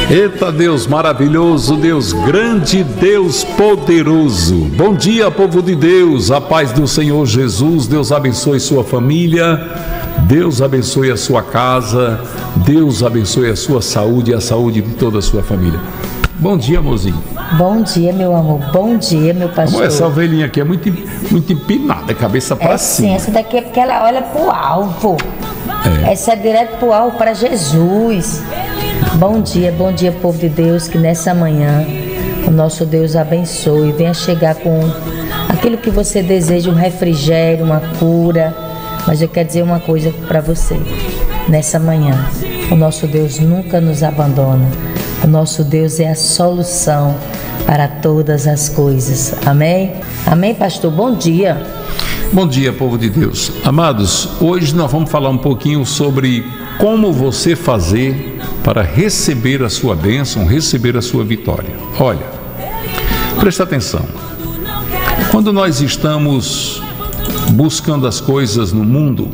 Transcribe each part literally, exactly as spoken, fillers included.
Eita Deus maravilhoso, Deus grande, Deus poderoso. Bom dia, povo de Deus, a paz do Senhor Jesus. Deus abençoe sua família, Deus abençoe a sua casa, Deus abençoe a sua saúde e a saúde de toda a sua família. Bom dia, amorzinho. Bom dia, meu amor. Bom dia, meu pastor. Amor, essa ovelhinha aqui é muito, muito empinada, cabeça para é, cima. Sim, essa daqui é porque ela olha pro alvo. É. Essa é direto pro alvo, para Jesus. Bom dia, bom dia, povo de Deus, que nessa manhã o nosso Deus abençoe, venha chegar com aquilo que você deseja, um refrigério, uma cura. Mas eu quero dizer uma coisa para você, nessa manhã, o nosso Deus nunca nos abandona, o nosso Deus é a solução para todas as coisas, amém? Amém, pastor? Bom dia. Bom dia, povo de Deus. Amados, hoje nós vamos falar um pouquinho sobre como você fazer para receber a sua bênção, receber a sua vitória. Olha, presta atenção. Quando nós estamos buscando as coisas no mundo,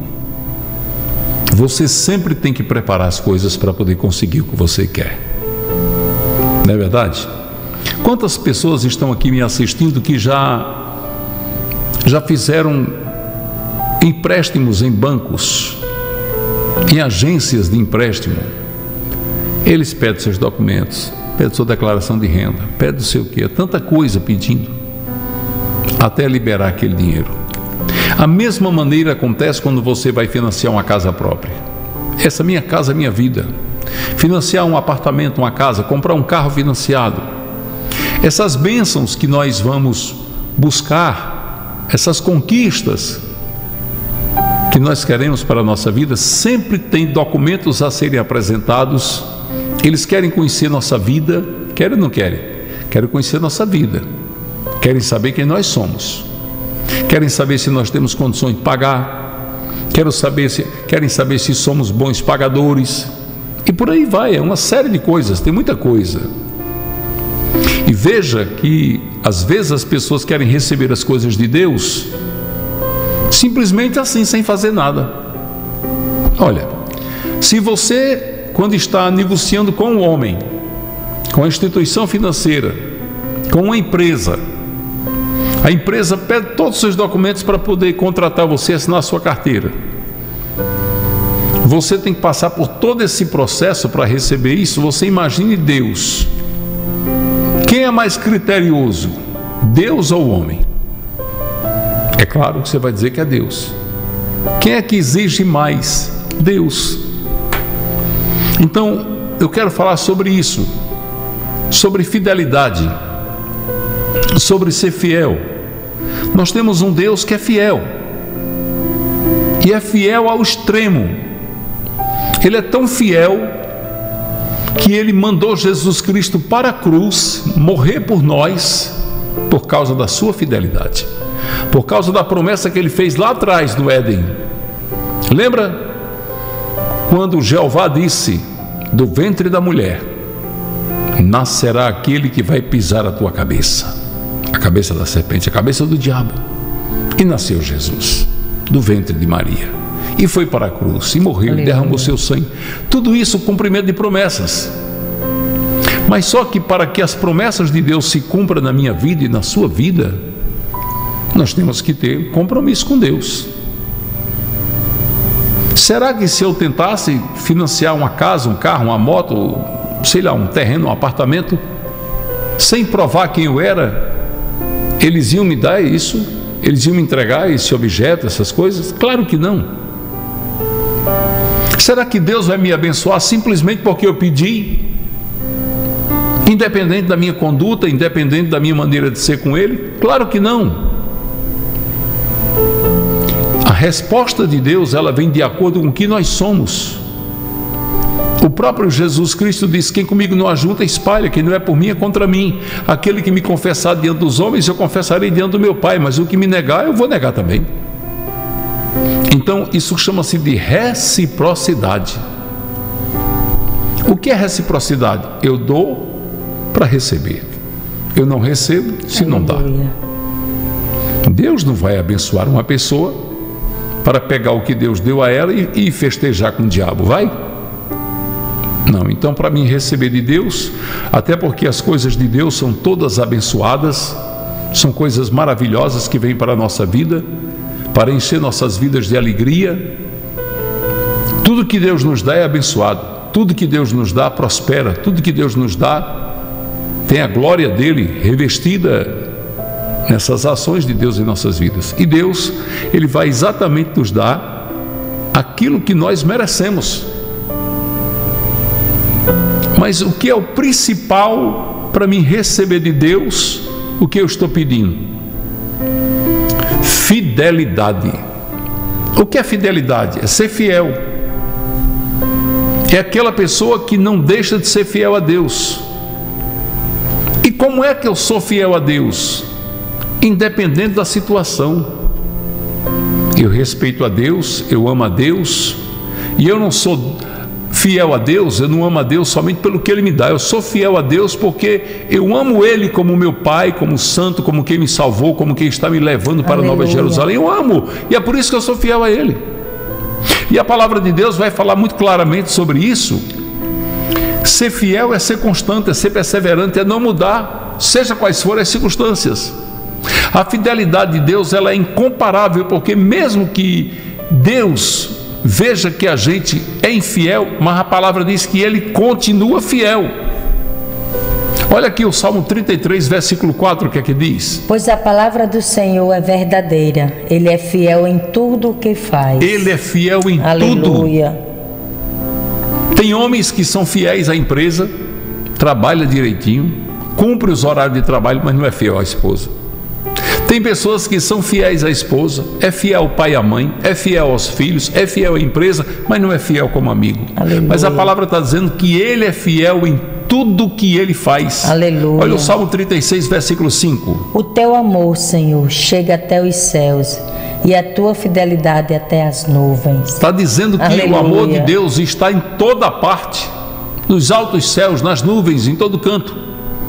você sempre tem que preparar as coisas para poder conseguir o que você quer. Não é verdade? Quantas pessoas estão aqui me assistindo que já já fizeram empréstimos em bancos, em agências de empréstimo? Eles pedem seus documentos, pedem sua declaração de renda, pedem não sei o que, tanta coisa pedindo, até liberar aquele dinheiro. A mesma maneira acontece quando você vai financiar uma casa própria. Essa minha casa é minha vida. Financiar um apartamento, uma casa, comprar um carro financiado. Essas bênçãos que nós vamos buscar, essas conquistas que nós queremos para a nossa vida, sempre tem documentos a serem apresentados. Eles querem conhecer nossa vida, querem ou não querem? Querem conhecer nossa vida, querem saber quem nós somos, querem saber se nós temos condições de pagar, querem saber se, querem saber se somos bons pagadores, e por aí vai, é uma série de coisas, tem muita coisa. E veja que às vezes as pessoas querem receber as coisas de Deus simplesmente assim, sem fazer nada. Olha, se você, quando está negociando com um homem, com a instituição financeira, com uma empresa, a empresa pede todos os seus documentos para poder contratar você, assinar a sua carteira. Você tem que passar por todo esse processo para receber isso. Você imagine Deus. Quem é mais criterioso, Deus ou o homem? É claro que você vai dizer que é Deus. Quem é que exige mais? Deus. Então, eu quero falar sobre isso, sobre fidelidade, sobre ser fiel. Nós temos um Deus que é fiel, e é fiel ao extremo. Ele é tão fiel que Ele mandou Jesus Cristo para a cruz, morrer por nós, por causa da sua fidelidade, por causa da promessa que Ele fez lá atrás no Éden. Lembra? Quando Jeová disse: do ventre da mulher nascerá aquele que vai pisar a tua cabeça, a cabeça da serpente, a cabeça do diabo. E nasceu Jesus, do ventre de Maria, e foi para a cruz, e morreu, e derramou seu sangue. Tudo isso cumprimento de promessas. Mas só que para que as promessas de Deus se cumpram na minha vida e na sua vida, nós temos que ter compromisso com Deus. Será que se eu tentasse financiar uma casa, um carro, uma moto, sei lá, um terreno, um apartamento, sem provar quem eu era, eles iam me dar isso? Eles iam me entregar esse objeto, essas coisas? Claro que não. Será que Deus vai me abençoar simplesmente porque eu pedi? Independente da minha conduta, independente da minha maneira de ser com Ele? Claro que não. A resposta de Deus, ela vem de acordo com o que nós somos. O próprio Jesus Cristo disse: quem comigo não ajunta, espalha, quem não é por mim é contra mim. Aquele que me confessar diante dos homens, eu confessarei diante do meu Pai, mas o que me negar, eu vou negar também. Então, isso chama-se de reciprocidade. O que é reciprocidade? Eu dou para receber, eu não recebo se não dá. Deus não vai abençoar uma pessoa para pegar o que Deus deu a ela e, e festejar com o diabo, vai? Não, então para mim receber de Deus, até porque as coisas de Deus são todas abençoadas, são coisas maravilhosas que vêm para a nossa vida, para encher nossas vidas de alegria. Tudo que Deus nos dá é abençoado, tudo que Deus nos dá prospera, tudo que Deus nos dá tem a glória dele revestida nessas ações de Deus em nossas vidas. E Deus, ele vai exatamente nos dar aquilo que nós merecemos. Mas o que é o principal para mim receber de Deus o que eu estou pedindo? Fidelidade. O que é fidelidade? É ser fiel. É aquela pessoa que não deixa de ser fiel a Deus. E como é que eu sou fiel a Deus? Independente da situação. Eu respeito a Deus, eu amo a Deus, e eu não sou fiel a Deus, eu não amo a Deus somente pelo que Ele me dá. Eu sou fiel a Deus porque eu amo Ele como meu Pai, como santo, como quem me salvou, como quem está me levando para a Nova Jerusalém. Eu amo, e é por isso que eu sou fiel a Ele. E a palavra de Deus vai falar muito claramente sobre isso. Ser fiel é ser constante, é ser perseverante, é não mudar, seja quais forem as circunstâncias. A fidelidade de Deus, ela é incomparável, porque mesmo que Deus veja que a gente é infiel, mas a palavra diz que Ele continua fiel. Olha aqui o Salmo trinta e três, versículo quatro, o que é que diz? Pois a palavra do Senhor é verdadeira, Ele é fiel em tudo o que faz. Ele é fiel em Aleluia. tudo. Tem homens que são fiéis à empresa, trabalha direitinho, cumpre os horários de trabalho, mas não é fiel à esposa. Tem pessoas que são fiéis à esposa, é fiel ao pai e à mãe, é fiel aos filhos, é fiel à empresa, mas não é fiel como amigo. Aleluia. Mas a palavra está dizendo que Ele é fiel em tudo que Ele faz. Aleluia. Olha o Salmo trinta e seis, versículo cinco. O teu amor, Senhor, chega até os céus, e a tua fidelidade até as nuvens. Está dizendo que Aleluia. O amor de Deus está em toda parte, nos altos céus, nas nuvens, em todo canto.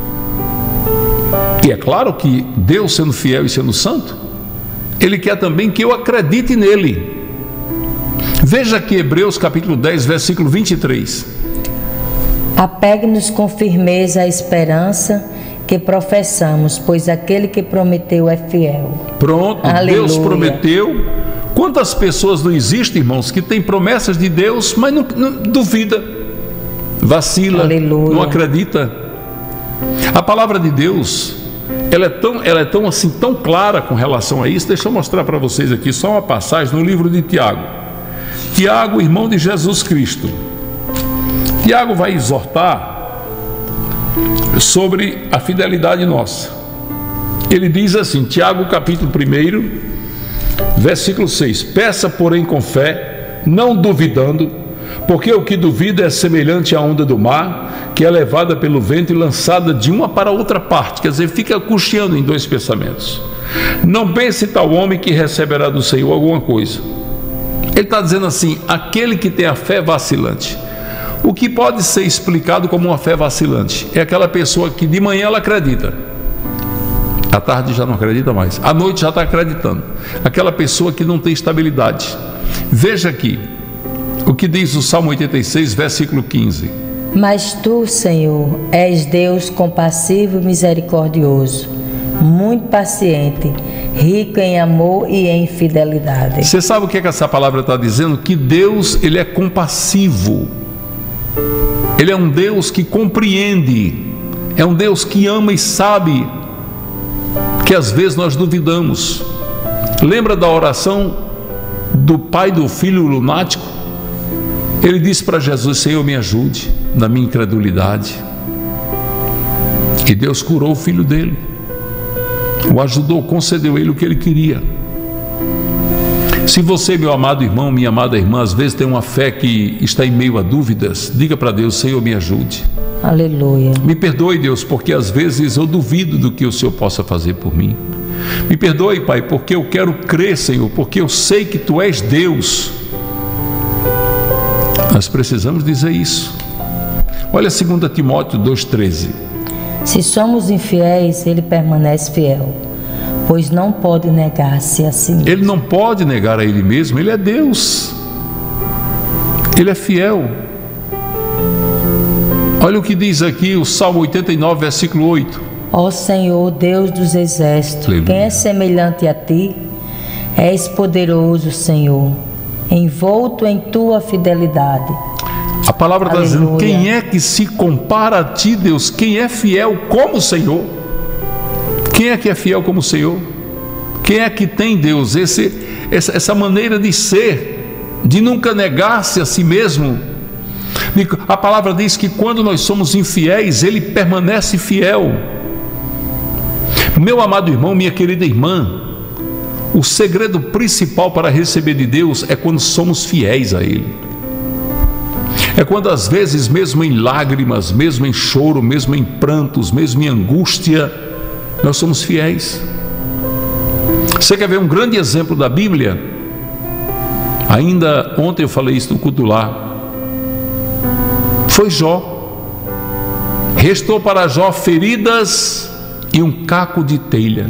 E é claro que Deus, sendo fiel e sendo santo, Ele quer também que eu acredite nele. Veja aqui Hebreus capítulo dez, versículo vinte e três. Apegue-nos com firmeza à esperança que professamos, pois aquele que prometeu é fiel. Pronto, Aleluia. Deus prometeu. Quantas pessoas não existem, irmãos, que têm promessas de Deus, mas não, não duvida, vacila, Aleluia. Não acredita. A palavra de Deus, ela é tão, ela é tão assim, tão clara com relação a isso. Deixa eu mostrar para vocês aqui só uma passagem no livro de Tiago. Tiago, irmão de Jesus Cristo. Tiago vai exortar sobre a fidelidade nossa. Ele diz assim, Tiago capítulo um, versículo seis: peça, porém, com fé, não duvidando, porque o que duvida é semelhante à onda do mar, que é levada pelo vento e lançada de uma para outra parte. Quer dizer, fica cocheando em dois pensamentos. Não pense tal homem que receberá do Senhor alguma coisa. Ele está dizendo assim, aquele que tem a fé vacilante. O que pode ser explicado como uma fé vacilante? É aquela pessoa que de manhã ela acredita, à tarde já não acredita mais, à noite já está acreditando. Aquela pessoa que não tem estabilidade. Veja aqui o que diz o Salmo oitenta e seis, versículo quinze. Mas tu, Senhor, és Deus compassivo e misericordioso, muito paciente, rico em amor e em fidelidade. Você sabe o que é que essa palavra está dizendo? Que Deus, Ele é compassivo. Ele é um Deus que compreende, é um Deus que ama e sabe que às vezes nós duvidamos. Lembra da oração do pai do filho lunático? Ele disse para Jesus, Senhor, me ajude na minha incredulidade. E Deus curou o filho dele, o ajudou, concedeu a ele o que ele queria. Se você, meu amado irmão, minha amada irmã, às vezes tem uma fé que está em meio a dúvidas, diga para Deus, Senhor, me ajude. Aleluia. Me perdoe, Deus, porque às vezes eu duvido do que o Senhor possa fazer por mim. Me perdoe, Pai, porque eu quero crer, Senhor, porque eu sei que Tu és Deus. Nós precisamos dizer isso. Olha dois Timóteo dois, treze. Se somos infiéis, Ele permanece fiel, pois não pode negar-se a si mesmo. Ele não pode negar a Ele mesmo, Ele é Deus. Ele é fiel. Olha o que diz aqui o Salmo oitenta e nove, versículo oito. Ó Senhor, Deus dos exércitos, Aleluia. Quem é semelhante a ti? És poderoso, Senhor, envolto em tua fidelidade. A palavra está dizendo: Aleluia. quem é que se compara a ti, Deus? Quem é fiel como o Senhor? Quem é que é fiel como o Senhor? Quem é que tem, Deus, esse, essa, essa maneira de ser, de nunca negar-se a si mesmo? A palavra diz que quando nós somos infiéis, Ele permanece fiel. Meu amado irmão, minha querida irmã, o segredo principal para receber de Deus é quando somos fiéis a Ele. É quando às vezes, mesmo em lágrimas, mesmo em choro, mesmo em prantos, mesmo em angústia, nós somos fiéis. Você quer ver um grande exemplo da Bíblia? Ainda ontem eu falei isso no culto lá. Foi Jó. Restou para Jó feridas e um caco de telha.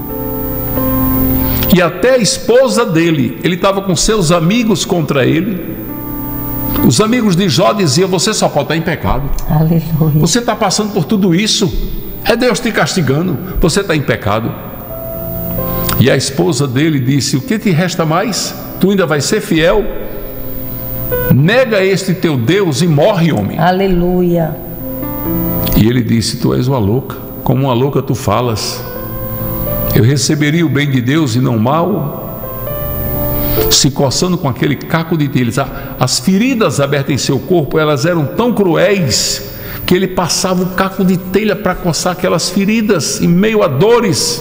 E até a esposa dele, ele estava com seus amigos contra ele. Os amigos de Jó diziam: você só pode estar em pecado. Aleluia. Você está passando por tudo isso, é Deus te castigando, você está em pecado. E a esposa dele disse: o que te resta mais? Tu ainda vai ser fiel? Nega este teu Deus e morre, homem. Aleluia. E ele disse: tu és uma louca, como uma louca tu falas. Eu receberia o bem de Deus e não o mal? Se coçando com aquele caco de telhas. As feridas abertas em seu corpo, elas eram tão cruéis que ele passava o caco de telha para coçar aquelas feridas em meio a dores.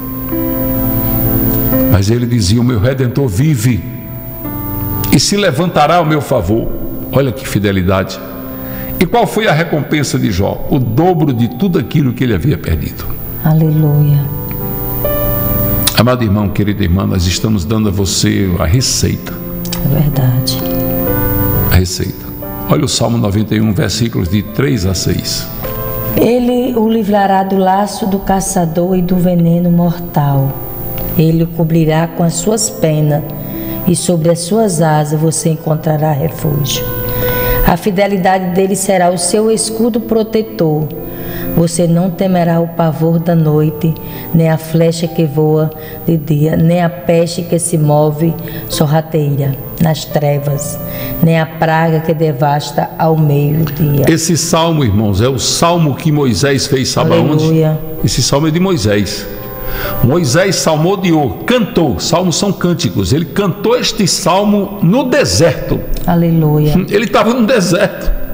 Mas ele dizia: o meu Redentor vive e se levantará ao meu favor. Olha que fidelidade. E qual foi a recompensa de Jó? O dobro de tudo aquilo que ele havia perdido. Aleluia. Amado irmão, querida irmã, nós estamos dando a você a receita. É verdade. A receita. Olha o Salmo noventa e um, versículos de três a seis. Ele o livrará do laço do caçador e do veneno mortal. Ele o cobrirá com as suas penas, e sobre as suas asas você encontrará refúgio. A fidelidade dele será o seu escudo protetor. Você não temerá o pavor da noite, nem a flecha que voa de dia, nem a peste que se move sorrateira nas trevas, nem a praga que devasta ao meio-dia. Esse salmo, irmãos, é o salmo que Moisés fez, sabe aonde? Esse salmo é de Moisés. Moisés salmodiou, cantou. Salmos são cânticos. Ele cantou este salmo no deserto. Aleluia. Ele estava no deserto.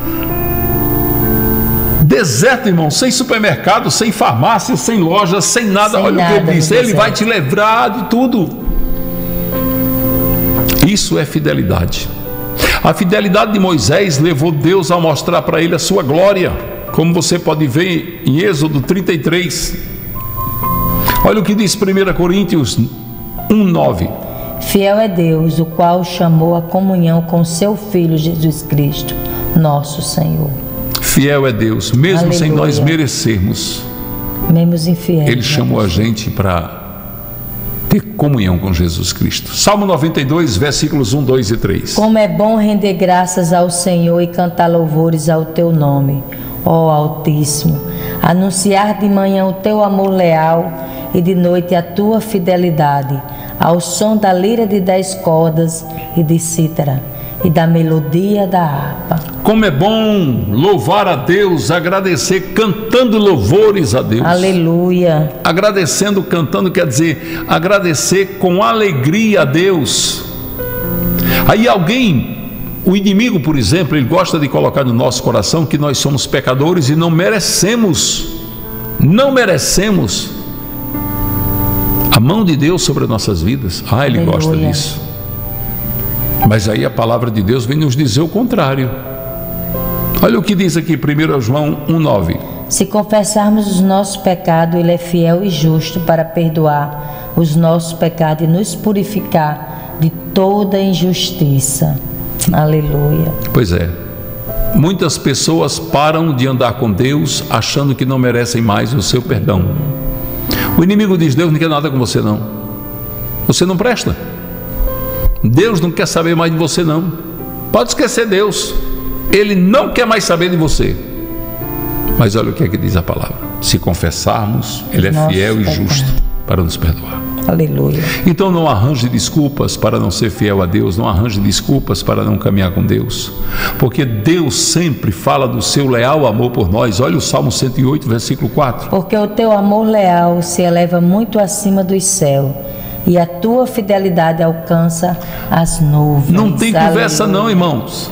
Deserto, irmão, sem supermercado, sem farmácia, sem loja, sem nada. Sem Olha nada o que ele disse: ele deserto. vai te livrar de tudo. Isso é fidelidade. A fidelidade de Moisés levou Deus a mostrar para ele a sua glória, como você pode ver em Êxodo trinta e três. Olha o que diz primeira Coríntios um, nove. Fiel é Deus, o qual chamou a comunhão com seu Filho Jesus Cristo, nosso Senhor. Fiel é Deus, mesmo Aleluia. Sem nós merecermos. Mesmo infiéis. Ele chamou a gente para ter comunhão com Jesus Cristo. Salmo noventa e dois, versículos um, dois e três. Como é bom render graças ao Senhor e cantar louvores ao teu nome, ó Altíssimo. Anunciar de manhã o teu amor leal e de noite a tua fidelidade, ao som da lira de dez cordas e de cítara e da melodia da harpa. Como é bom louvar a Deus, agradecer cantando louvores a Deus. Aleluia. Agradecendo, cantando, quer dizer agradecer com alegria a Deus. Aí alguém, o inimigo, por exemplo, ele gosta de colocar no nosso coração que nós somos pecadores e não merecemos, não merecemos a mão de Deus sobre as nossas vidas. Ah, ele Aleluia. Gosta disso. Mas aí a palavra de Deus vem nos dizer o contrário. Olha o que diz aqui primeiro João um, nove. Se confessarmos os nossos pecados, Ele é fiel e justo para perdoar os nossos pecados e nos purificar de toda injustiça. Aleluia. Pois é. Muitas pessoas param de andar com Deus achando que não merecem mais o seu perdão. O inimigo diz: Deus não quer nada com você não. Você não presta. Deus não quer saber mais de você não. Pode esquecer Deus. Ele não quer mais saber de você. Mas olha o que é que diz a palavra: se confessarmos, Ele é Nossa, fiel e Pai. justo para nos perdoar. Aleluia. Então não arranje desculpas para não ser fiel a Deus, não arranje desculpas para não caminhar com Deus, porque Deus sempre fala do seu leal amor por nós. Olha o Salmo cento e oito, versículo quatro. Porque o teu amor leal se eleva muito acima dos céus, e a tua fidelidade alcança as nuvens. Não tem conversa Aleluia. não, irmãos.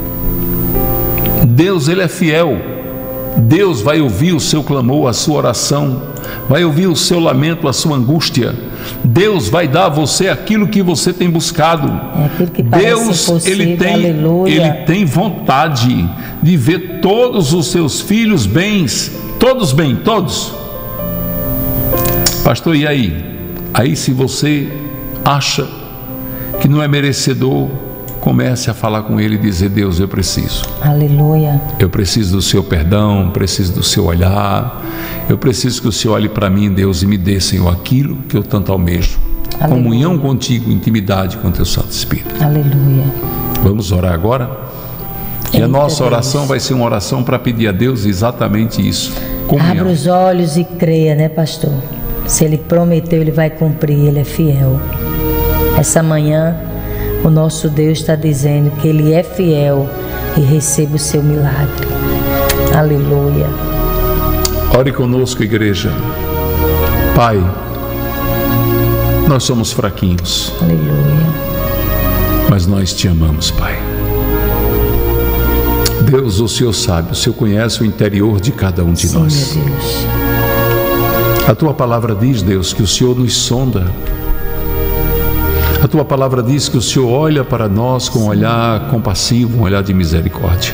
Deus, Ele é fiel. Deus vai ouvir o seu clamor, a sua oração, vai ouvir o seu lamento, a sua angústia. Deus vai dar a você aquilo que você tem buscado. É aquilo que parece Deus, impossível. ele tem, Aleluia. ele tem vontade de ver todos os seus filhos bens, todos bem, todos. Pastor, e aí? Aí se você acha que não é merecedor, comece a falar com Ele e dizer: Deus, eu preciso. Aleluia. Eu preciso do seu perdão, preciso do seu olhar. Eu preciso que o Senhor olhe para mim, Deus, e me dê, Senhor, aquilo que eu tanto almejo. Aleluia. Comunhão contigo, intimidade com o teu Santo Espírito. Aleluia. Vamos orar agora? E a Eita, nossa oração Deus. vai ser uma oração para pedir a Deus exatamente isso: comunhão. Abra os olhos e creia, né, pastor? Se Ele prometeu, Ele vai cumprir, Ele é fiel. Essa manhã, o nosso Deus está dizendo que Ele é fiel e receba o seu milagre. Aleluia. Ore conosco, igreja. Pai, nós somos fraquinhos, Aleluia. mas nós te amamos, Pai. Deus, o Senhor sabe, o Senhor conhece o interior de cada um de Sim, nós. meu Deus. A tua palavra diz, Deus, que o Senhor nos sonda. A tua palavra diz que o Senhor olha para nós com um olhar compassivo, um olhar de misericórdia.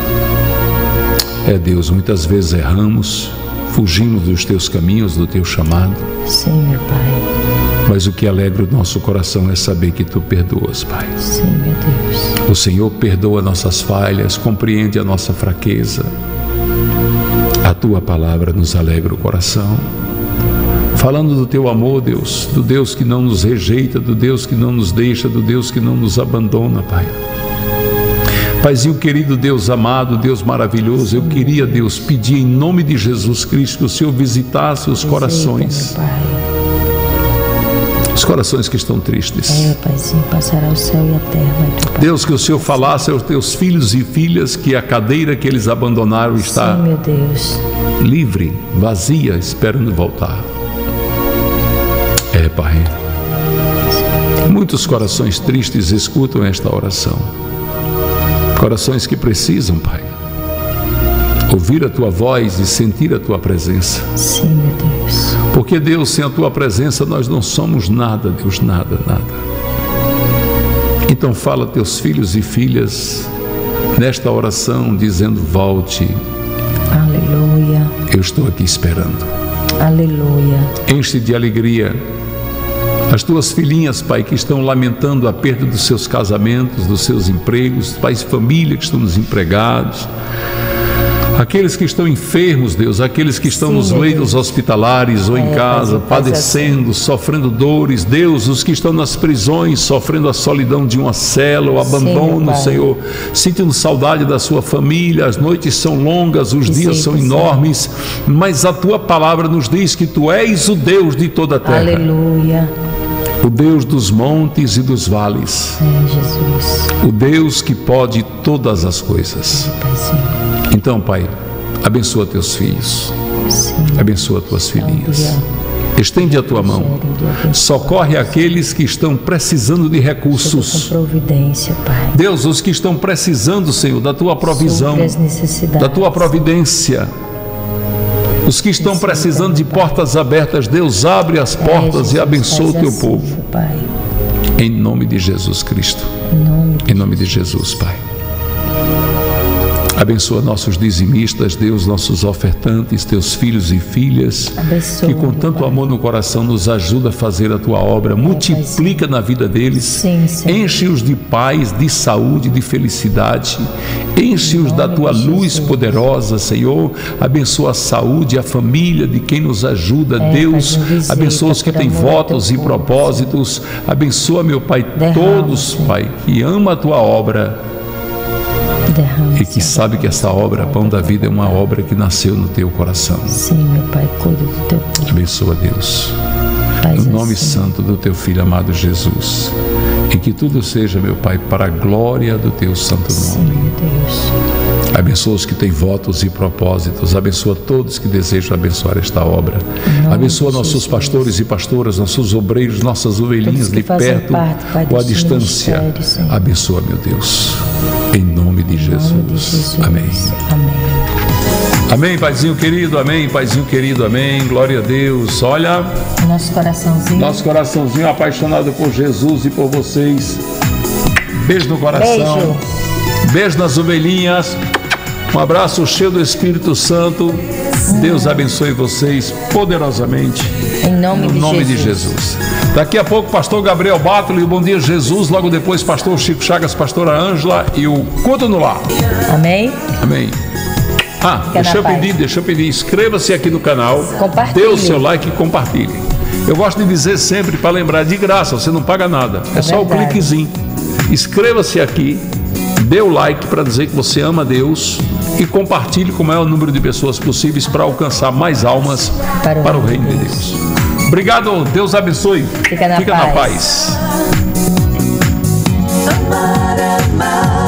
É, Deus, muitas vezes erramos, fugimos dos teus caminhos, do teu chamado. Sim, meu Pai. Mas o que alegra o nosso coração é saber que tu perdoas, Pai. Sim, meu Deus. O Senhor perdoa nossas falhas, compreende a nossa fraqueza. A tua palavra nos alegra o coração. Falando do teu amor, Deus, do Deus que não nos rejeita, do Deus que não nos deixa, do Deus que não nos abandona, Pai. Paizinho querido, Deus amado, Deus maravilhoso, eu queria, Deus, pedir em nome de Jesus Cristo que o Senhor visitasse os corações, Visita, meu Pai. os corações que estão tristes. É, Paizinho, passará o céu e a terra, mas tu, Pai. Deus, que o Senhor falasse aos teus filhos e filhas que a cadeira que eles abandonaram está Sim, meu Deus. livre, vazia, esperando voltar. É, Pai. Muitos corações tristes escutam esta oração. Corações que precisam, Pai, ouvir a Tua voz e sentir a Tua presença. Sim, meu Deus. Porque, Deus, sem a Tua presença nós não somos nada, Deus, nada, nada. Então fala a Teus filhos e filhas nesta oração dizendo: volte, Aleluia. eu estou aqui esperando. Aleluia. Enche de alegria as tuas filhinhas, Pai, que estão lamentando a perda dos seus casamentos, dos seus empregos, pais de família que estão desempregados, aqueles que estão enfermos, Deus, aqueles que estão Sim, nos meu leitos Deus. hospitalares ou em É, casa, Pai, faz padecendo, sofrendo dores, Deus, os que estão nas prisões, sofrendo a solidão de uma cela, o Sim, abandono, meu Pai. Senhor, sentindo saudade da sua família, as noites são longas, os Visita, dias são Senhor. enormes, mas a tua palavra nos diz que tu és o Deus de toda a terra. Aleluia. O Deus dos montes e dos vales, É, Jesus. o Deus que pode todas as coisas. Paizinho. Então, Pai, abençoa teus filhos, Sim. abençoa tuas filhinhas, estende a tua mão, socorre aqueles que estão precisando de Com recursos. providência, Pai. Deus, os que estão precisando, Senhor, da tua provisão, Supre as necessidades. da tua providência. Os que estão precisando de portas abertas, Deus, abre as É, portas Jesus, e abençoa o faz teu assim, povo. Pai. Em nome de Jesus Cristo. Em nome de Em nome de Jesus, Pai. Abençoa nossos dizimistas, Deus, nossos ofertantes, teus filhos e filhas, Abençoa, que com meu tanto Pai. amor no coração nos ajuda a fazer a tua obra, multiplica na vida deles, Sim, Senhor. enche-os de paz, de saúde, de felicidade, enche-os da nome tua de luz Jesus. poderosa, Senhor, abençoa a saúde, a família de quem nos ajuda, É, Deus, Pai, visita abençoa os que por têm amor ao votos teu e povo, propósitos, abençoa, meu Pai, Derrama, todos, Senhor. Pai, que ama a tua obra, Derrama, e que sabe que essa obra, Pão da Vida, é uma obra que nasceu no teu coração. Sim, meu Pai, cuida do teu povo. Abençoa, Deus, Faz no nome assim. santo do teu Filho amado Jesus, e que tudo seja, meu Pai, para a glória do teu santo Sim, nome. meu Deus. Abençoa os que têm votos e propósitos, abençoa todos que desejam abençoar esta obra, abençoa nossos pastores e pastoras, nossos obreiros, nossas ovelhinhas de perto ou à distância. Abençoa, meu Deus, em nome de Jesus. Amém. Amém. Amém, Paizinho querido, amém, Paizinho querido, amém, glória a Deus. Olha, Nosso coraçãozinho. nosso coraçãozinho apaixonado por Jesus e por vocês. Beijo no coração. Beijo. Beijo nas ovelhinhas. Um abraço cheio do Espírito Santo. Deus abençoe vocês poderosamente. Em nome, no de, nome Jesus. de Jesus. Daqui a pouco, pastor Gabriel Bátolo e o Bom Dia Jesus. Logo depois, pastor Chico Chagas, pastora Ângela e o Culto no Lar. Amém? Amém. Ah, Fica deixa eu na paz. pedir, deixa eu pedir. Inscreva-se aqui no canal. Compartilhe. Dê o seu like e compartilhe. Eu gosto de dizer sempre, para lembrar, de graça, você não paga nada. É, É só o verdade. cliquezinho. Inscreva-se aqui. Dê o like para dizer que você ama Deus e compartilhe com o maior número de pessoas possíveis para alcançar mais almas Para o para o reino de Deus. Obrigado, Deus abençoe. Fica na Fica na paz. paz. Amar, amar.